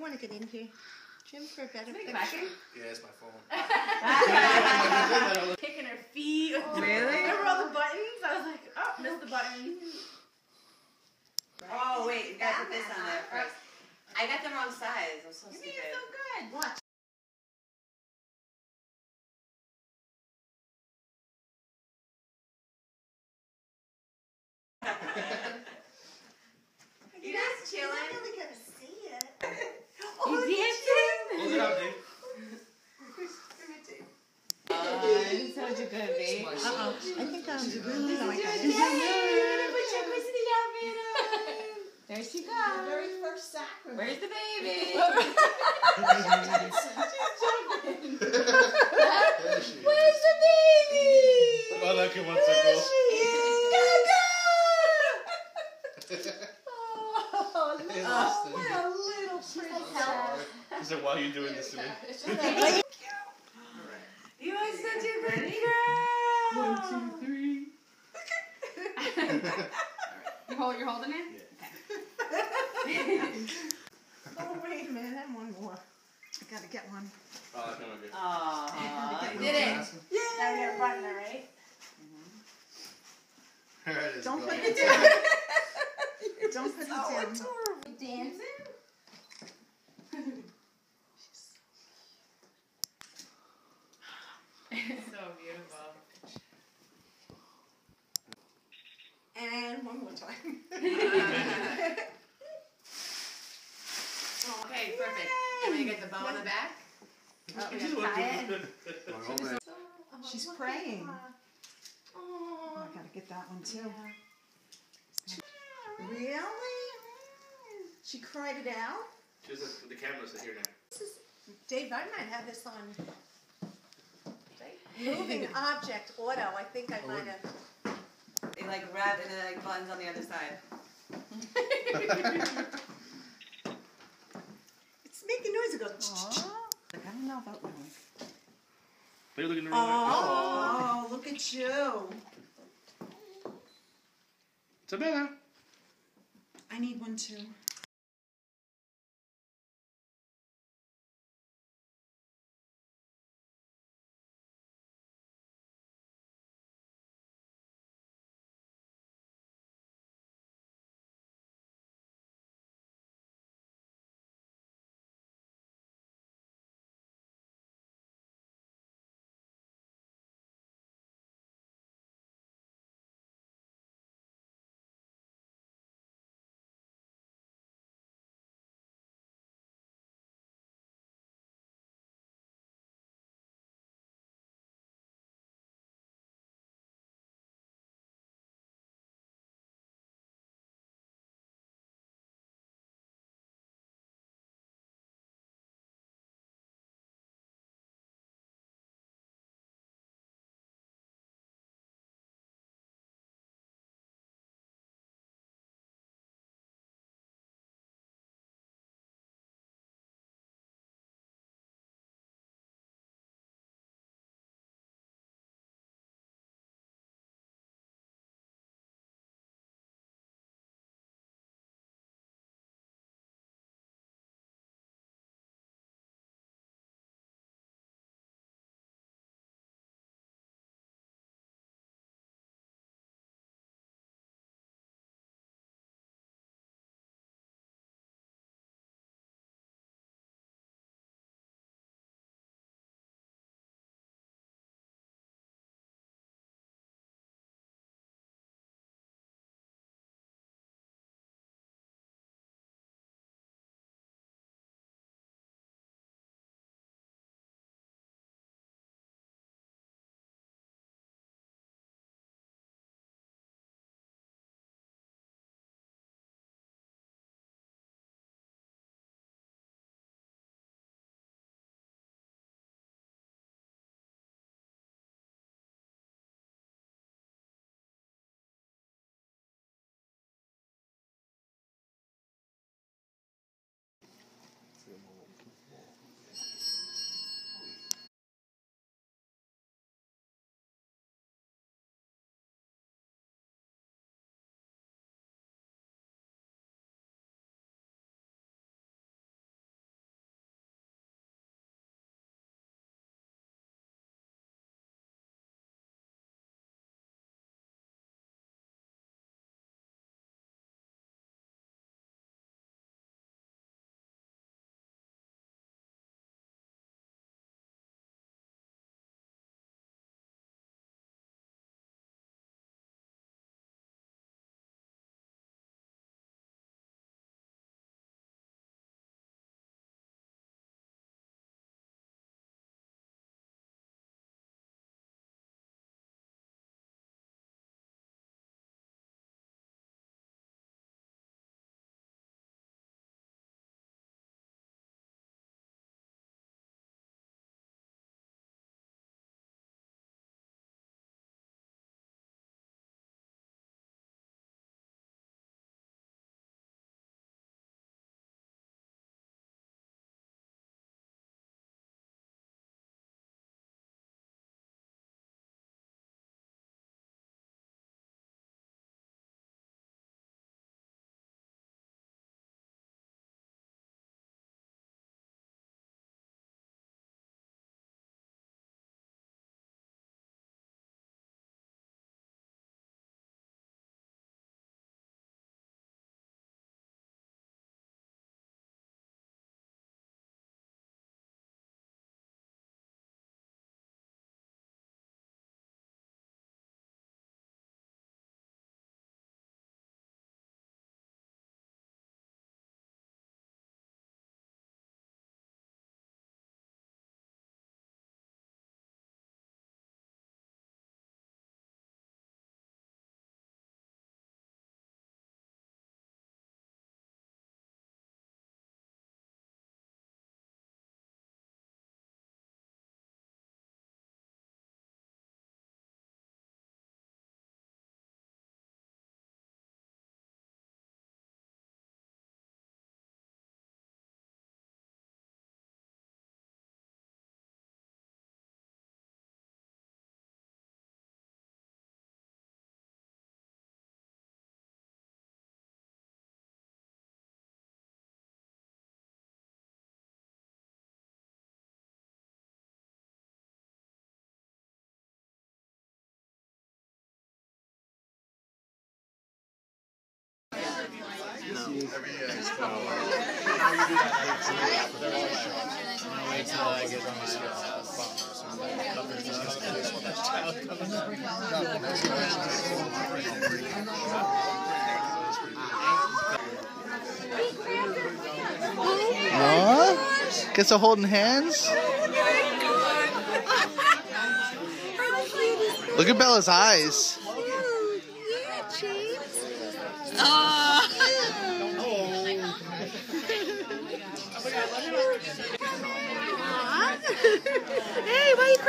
want to get in here, Jim, for a better picture? Yeah, it's my phone. Kicking her feet. Really? Remember all the buttons? I was like, oh, missed the button. Oh, wait, you gotta put this on there first. I got the wrong size. I'm so stupid. You're so good. Watch. You guys chilling? I'm really gonna see it. You dancing? Hold it up, Dave. Such a good baby. I think I'm really Put like your Christening outfit on. There she goes. the very first sacrament. Where's the baby? Where's the baby? Oh, that kid wants to go. What a little princess. He said, why are you doing this to me? You are such a good girl. 1, 2, 3. You're holding it? Yeah. Okay. Oh, wait a minute, I have one more. I gotta get one. Oh, that's not good. Aww, you did it. Yay! Now you're button it, right? Don't put it down. Don't put it down. Dancing? So beautiful. And one more time. Okay, perfect. And we get the bow on the back. Oh, we gotta tie it. She's praying. Oh, I gotta get that one too. Really? She cried it out? The cameras are here now. Dave, I might have this on moving object auto. I think I might have. They like wrap and then like buttons on the other side. It's making noise. It goes. I don't know about one. Are you looking the wrong way? Oh, look at you. It's a Bella. I need one too. Wait till I get my Aww, guess they're holding hands. Look at Bella's eyes. Hey, why are you crying?